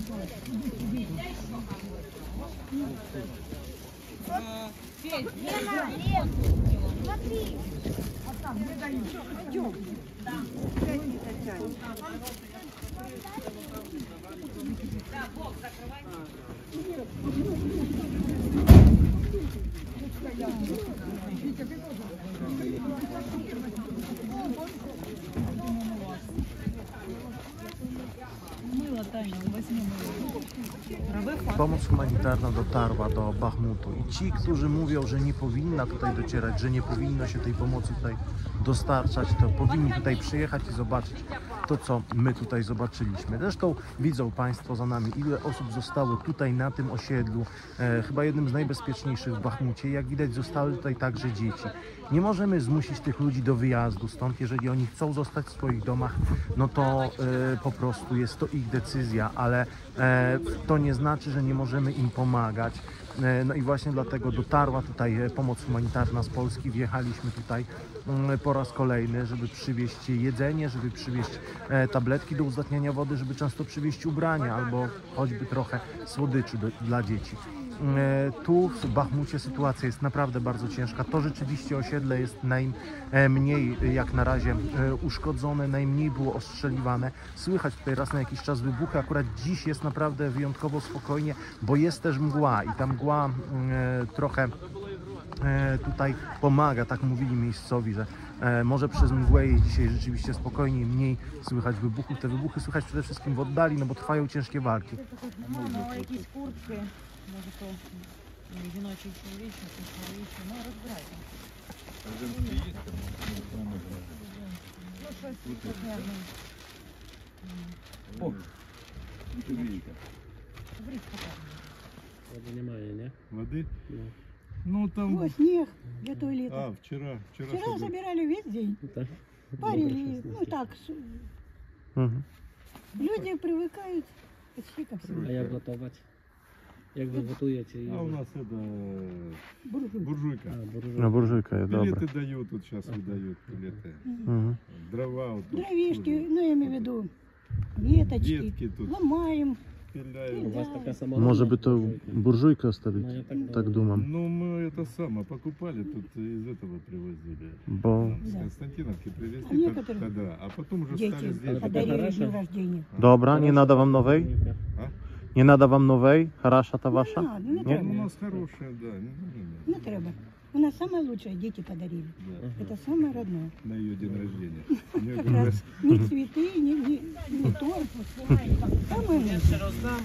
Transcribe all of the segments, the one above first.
Pomoc humanitarna dotarła do Bachmutu i ci, którzy mówią, że nie powinna tutaj docierać, że nie powinno się tej pomocy tutaj dostarczać, to powinni tutaj przyjechać i zobaczyć to, co my tutaj zobaczyliśmy. Zresztą widzą Państwo za nami, ile osób zostało tutaj na tym osiedlu, chyba jednym z najbezpieczniejszych w Bachmucie. Jak widać, zostały tutaj także dzieci. Nie możemy zmusić tych ludzi do wyjazdu stąd. Jeżeli oni chcą zostać w swoich domach, no to po prostu jest to ich decyzja, ale to nie znaczy, że nie możemy im pomagać. No i właśnie dlatego dotarła tutaj pomoc humanitarna z Polski. Wjechaliśmy tutaj po raz kolejny, żeby przywieźć jedzenie, żeby przywieźć tabletki do uzdatniania wody, żeby często przywieźć ubrania albo choćby trochę słodyczy dla dzieci. Tu w Bachmucie sytuacja jest naprawdę bardzo ciężka. To rzeczywiście osiedle jest najmniej jak na razie uszkodzone, najmniej było ostrzeliwane. Słychać tutaj raz na jakiś czas wybuchy. Akurat dziś jest naprawdę wyjątkowo spokojnie, bo jest też mgła i ta mgła trochę tutaj pomaga, tak mówili miejscowi, że może przez mgłę jest dzisiaj rzeczywiście spokojniej, mniej słychać wybuchów. Te wybuchy słychać przede wszystkim w oddali, no bo trwają ciężkie walki. No, jakieś kurtki. Może to одиночий человечек, no rozbrajam. O! Воды немає, не? Воды? Ну там... О, снег для туалета. А, вчера Вчера забирали весь день. Так. Парили, ну так. Люди привыкают почти ко всему. А як готувати? Як ви готуєте? А у нас это... Буржуйка. Буржуйка. No burżujka jest dobra. Пилеты дают, тут сейчас выдают пилеты. Дрова вот тут. Дровишки, ну я имею в виду веточки. Ветки тут Ломаем. пиляют. У вас така сама... Może by to burżujkę ostawić, No ja tak думam. Ну, мы это самое покупали, тут из этого привозили. Bo С Константиновки привезли А некоторые тогда, а потом уже стали Дети здесь. подарили хорошо. день рождения. dobra, nie nada wam nowej? А? Nie nada wam nowej? Harasza ta Не wasza? надо, не Nie? У треба. нас хорошая, да. Не треба. У нас самое лучшее дети подарили. Да. Это самое родное. На ее день рождения. Мне Как говорят, раз ни цветы, ни торт. Самое лучшее.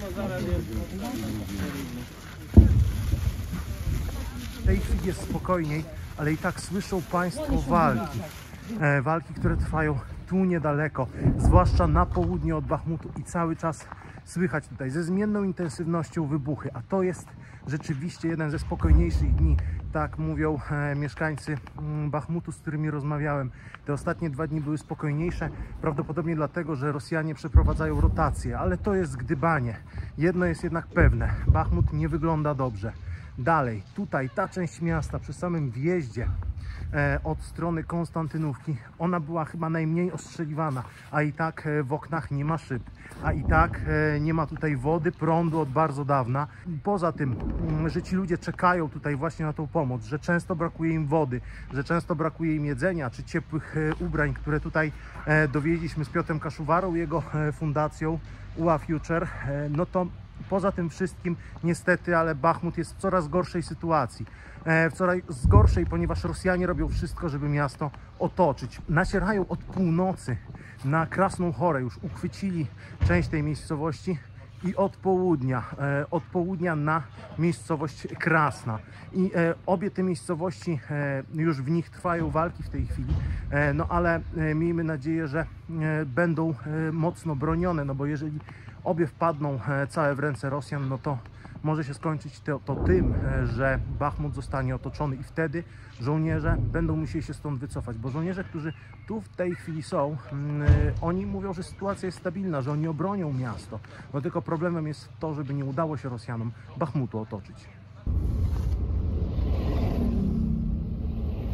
W tej chwili jest spokojniej, ale i tak słyszą Państwo walki. Walki, które trwają tu niedaleko, zwłaszcza na południe od Bachmutu i cały czas słychać tutaj ze zmienną intensywnością wybuchy, a to jest rzeczywiście jeden ze spokojniejszych dni. Tak mówią mieszkańcy Bachmutu, z którymi rozmawiałem. Te ostatnie 2 dni były spokojniejsze, prawdopodobnie dlatego, że Rosjanie przeprowadzają rotację, ale to jest gdybanie. Jedno jest jednak pewne, Bachmut nie wygląda dobrze. Dalej, tutaj ta część miasta przy samym wjeździe od strony Konstantynówki, ona była chyba najmniej ostrzeliwana, a i tak w oknach nie ma szyb, a i tak nie ma tutaj wody, prądu od bardzo dawna. Poza tym, że ci ludzie czekają tutaj właśnie na tą pomoc, że często brakuje im wody, że często brakuje im jedzenia czy ciepłych ubrań, które tutaj dowieźliśmy z Piotrem Kaszuwarą, jego fundacją UA Future, no to poza tym wszystkim niestety, ale Bachmut jest w coraz gorszej sytuacji. W coraz gorszej, ponieważ Rosjanie robią wszystko, żeby miasto otoczyć. Nacierają od północy na Krasną Chorę, już uchwycili część tej miejscowości i od południa na miejscowość Krasna. I obie te miejscowości, już w nich trwają walki w tej chwili, no ale miejmy nadzieję, że będą mocno bronione, no bo jeżeli obie wpadną całe w ręce Rosjan, no to może się skończyć to tym, że Bachmut zostanie otoczony i wtedy żołnierze będą musieli się stąd wycofać, bo żołnierze, którzy tu w tej chwili są, oni mówią, że sytuacja jest stabilna, że oni obronią miasto. No tylko problemem jest to, żeby nie udało się Rosjanom Bachmutu otoczyć. A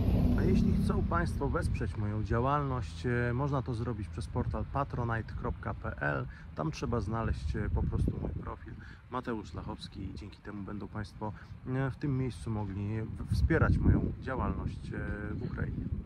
jeśli chcą Państwo wesprzeć moją działalność, można to zrobić przez portal patronite.pl. Tam trzeba znaleźć po prostu mój profil Mateusz Lachowski i dzięki temu będą Państwo w tym miejscu mogli wspierać moją działalność w Ukrainie.